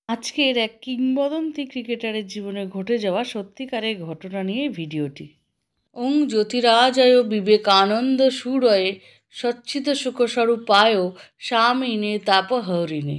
আজকের এক কিংবদন্তি ক্রিকেটারের জীবনে ঘটে যাওয়া সত্যিকারের ঘটনা নিয়ে ভিডিওটি। ওং জ্যোতিরাজয় বিবেকানন্দ সুরয়ে সচ্চিত সুখস্বরূপায় স্বামিনে তাপহরিণে।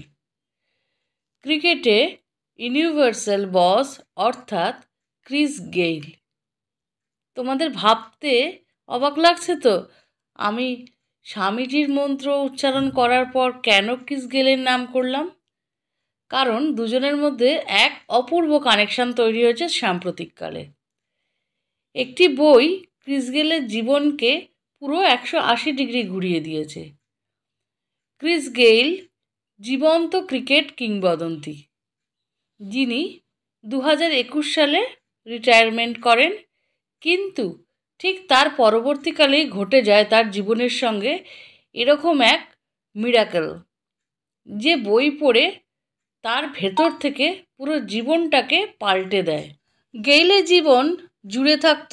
ক্রিকেটে ইউনিভার্সাল বস অর্থাৎ ক্রিস গেইল। তোমাদের ভাবতে অবাক লাগছে তো আমি স্বামীজির মন্ত্র উচ্চারণ করার পর কেন ক্রিস গেইলের নাম করলাম? কারণ দুজনের মধ্যে এক অপূর্ব কানেকশন তৈরি হয়েছে সাম্প্রতিককালে। একটি বই ক্রিস গেইলের জীবনকে পুরো 180 ডিগ্রি ঘুরিয়ে দিয়েছে। ক্রিস গেইল জীবন্ত ক্রিকেট কিংবদন্তি, যিনি 2021 সালে রিটায়ারমেন্ট করেন, কিন্তু ঠিক তার পরবর্তীকালেই ঘটে যায় তার জীবনের সঙ্গে এরকম এক মিরাকেল, যে বই পড়ে তার ভেতর থেকে পুরো জীবনটাকে পাল্টে দেয়। গেইলের জীবন জুড়ে থাকত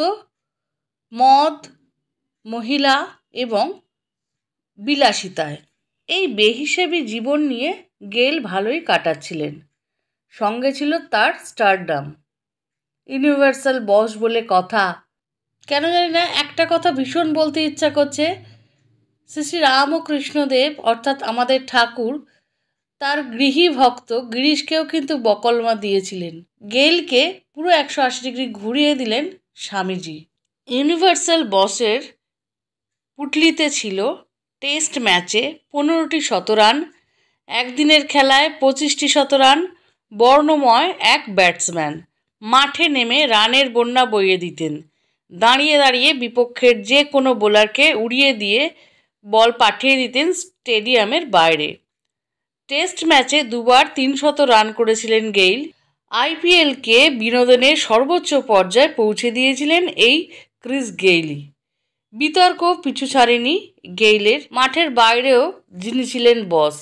মদ, মহিলা এবং বিলাসিতায়। এই বেহিসেবি জীবন নিয়ে গেইল ভালোই কাটাচ্ছিলেন। সঙ্গে ছিল তার স্টারডাম, ইউনিভার্সাল বস বলে কথা। কেন জানি না একটা কথা ভীষণ বলতে ইচ্ছা করছে। শ্রী শ্রী রামকৃষ্ণদেব অর্থাৎ আমাদের ঠাকুর তার গৃহী ভক্ত গিরিশকেও কিন্তু বকলমা দিয়েছিলেন। গেইলকে পুরো 180 ডিগ্রি ঘুরিয়ে দিলেন স্বামীজি। ইউনিভার্সাল বসের পুটলিতে ছিল টেস্ট ম্যাচে 15টি শতরান, একদিনের খেলায় 25টি শতরান, বর্ণময় এক ব্যাটসম্যান। মাঠে নেমে রানের বন্যা বইয়ে দিতেন। দাঁড়িয়ে দাঁড়িয়ে বিপক্ষের যে কোনো বোলারকে উড়িয়ে দিয়ে বল পাঠিয়ে দিতেন স্টেডিয়ামের বাইরে। টেস্ট ম্যাচে দুবার 300 রান করেছিলেন গেইল। আইপিএলকে বিনোদনের সর্বোচ্চ পর্যায়ে পৌঁছে দিয়েছিলেন এই ক্রিস গেইলই। বিতর্ক পিছু ছাড়েনি গেইলের। মাঠের বাইরেও যিনি ছিলেন বস।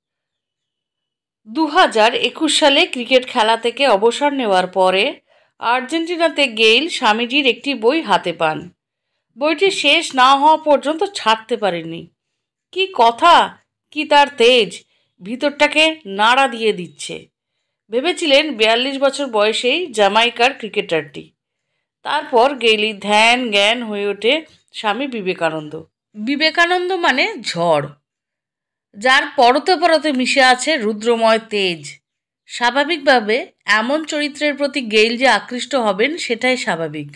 2021 সালে ক্রিকেট খেলা থেকে অবসর নেওয়ার পরে আর্জেন্টিনাতে গেইল স্বামীজির একটি বই হাতে পান। বইটি শেষ না হওয়া পর্যন্ত ছাড়তে পারেননি। কি কথা, কি তার তেজ, ভিতরটাকে নাড়া দিয়ে দিচ্ছে। ভেবেছিলেন 42 বছর বয়সেই জামাইকার ক্রিকেটারটি। তারপর গেইলি ধ্যান জ্ঞান হয়ে ওঠে স্বামী বিবেকানন্দ। বিবেকানন্দ মানে ঝড়, যার পরতে পরতে মিশে আছে রুদ্রময় তেজ। স্বাভাবিকভাবে এমন চরিত্রের প্রতি গেইল যে আকৃষ্ট হবেন সেটাই স্বাভাবিক।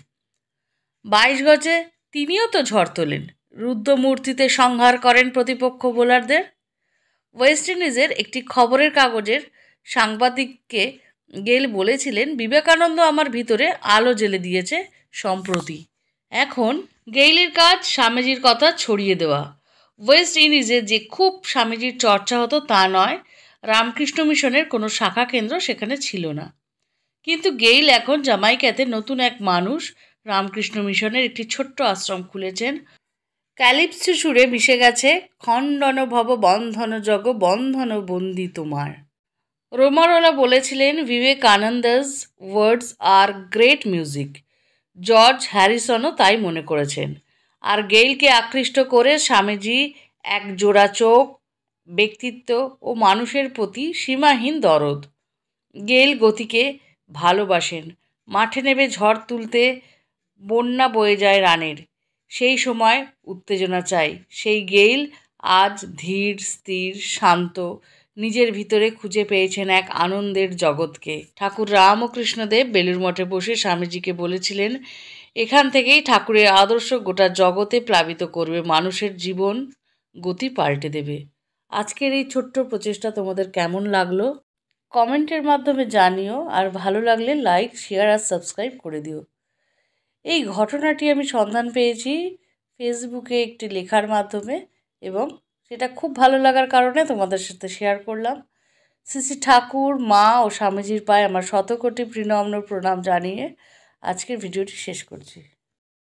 22 গজে তিনিও তো ঝড় তোলেন, রুদ্রমূর্তিতে সংহার করেন প্রতিপক্ষ বোলারদের। ওয়েস্ট ইন্ডিজের একটি খবরের কাগজের সাংবাদিককে গেইল বলেছিলেন, বিবেকানন্দ আমার ভিতরে আলো জ্বেলে দিয়েছে সম্প্রতি। এখন গেইলের কাজ স্বামীজির কথা ছড়িয়ে দেওয়া। ওয়েস্ট ইন্ডিজে যে খুব স্বামীজির চর্চা হতো তা নয়, রামকৃষ্ণ মিশনের কোনো শাখা কেন্দ্র সেখানে ছিল না। কিন্তু গেইল এখন জামাইকাতে নতুন এক মানুষ। রামকৃষ্ণ মিশনের একটি ছোট্ট আশ্রম খুলেছেন। ক্যালিপসো সুরে মিশে গেছে খণ্ডন ভব বন্ধন জগ বন্ধন বন্দি তোমার। রোমারোলা বলেছিলেন, Vivekananda's words are great music. George হ্যারিসনও তাই মনে করেছেন। আর গেইলকে আকৃষ্ট করে স্বামীজি এক জোড়া চোখ, ব্যক্তিত্ব ও মানুষের প্রতি সীমাহীন দরদ। গেইল গতিকে ভালোবাসেন। মাঠে নেমে ঝড় তুলতে বন্যা বয়ে যায় রানের। সেই সময় উত্তেজনা চাই। সেই গেইল আজ ধীর, স্থির, শান্ত। নিজের ভিতরে খুঁজে পেয়েছেন এক আনন্দের জগৎকে। ঠাকুর রামকৃষ্ণদেব বেলুর মঠে বসে স্বামীজিকে বলেছিলেন, এখান থেকেই ঠাকুরের আদর্শ গোটা জগতে প্লাবিত করবে, মানুষের জীবন গতি পাল্টে দেবে। আজকের এই ছোট্ট প্রচেষ্টা তোমাদের কেমন লাগলো কমেন্টের মাধ্যমে জানিও, আর ভালো লাগলে লাইক, শেয়ার আর সাবস্ক্রাইব করে দিও। এই ঘটনাটি আমি সন্ধান পেয়েছি ফেসবুকে একটি লেখার মাধ্যমে, এবং সেটা খুব ভালো লাগার কারণে তোমাদের সাথে শেয়ার করলাম। শ্রী শ্রী ঠাকুর, মা ও স্বামীজির পায়ে আমার শতকোটি প্রণম্র প্রণাম জানিয়ে আজকের ভিডিওটি শেষ করছি।